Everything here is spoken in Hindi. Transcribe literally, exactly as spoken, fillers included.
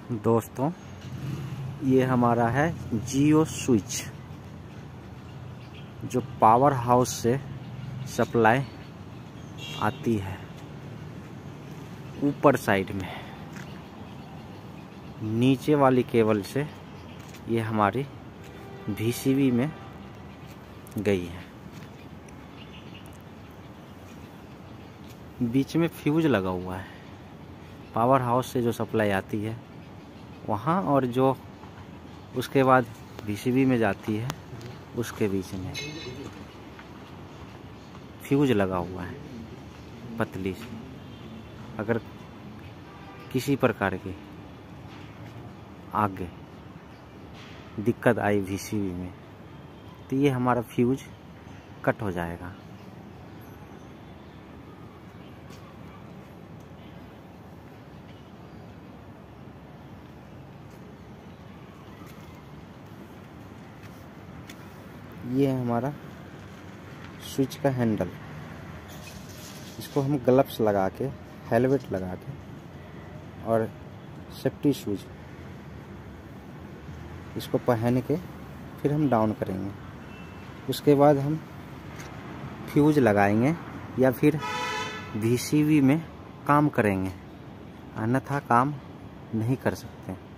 दोस्तों, ये हमारा है जियो स्विच, जो पावर हाउस से सप्लाई आती है ऊपर साइड में। नीचे वाली केबल से ये हमारी वीसीबी में गई है। बीच में फ्यूज लगा हुआ है। पावर हाउस से जो सप्लाई आती है वहाँ, और जो उसके बाद वीसीबी में जाती है उसके बीच में फ्यूज लगा हुआ है पतली सी। अगर किसी प्रकार की आगे दिक्कत आई वीसीबी में तो ये हमारा फ्यूज कट हो जाएगा। ये है हमारा स्विच का हैंडल। इसको हम ग्लव्स लगा के, हेलमेट लगा के और सेफ्टी शूज इसको पहन के फिर हम डाउन करेंगे। उसके बाद हम फ्यूज लगाएंगे या फिर वीसीबी में काम करेंगे, अन्यथा काम नहीं कर सकते।